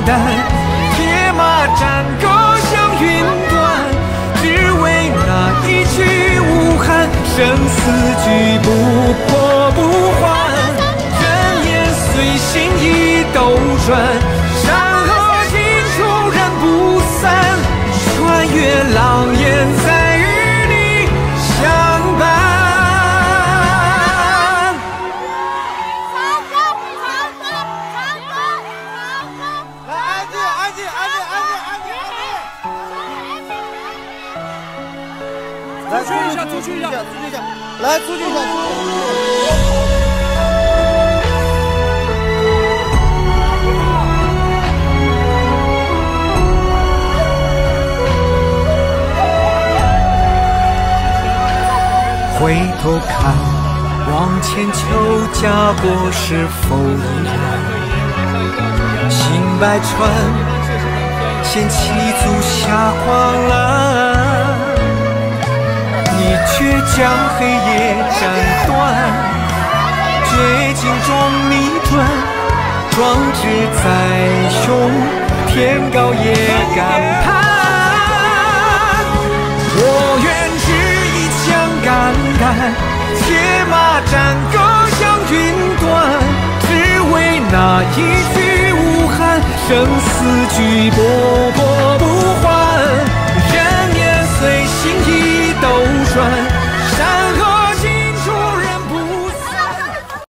担，铁马战歌向云端，只为那一句无憾，生死局不破不还，人言随心意斗转，山河尽处人不散，穿越狼烟再与你相伴。 来，出去一下，出去一下，出去一下，来，出去一下， 回头看，往前求家国是否依然？行百川，掀起足下黄澜。你却将黑夜斩断，绝境中逆转，壮志在胸，天高也敢攀。我愿只一枪杆杆，铁马战歌向云端，只为那一句无憾，生死局波波。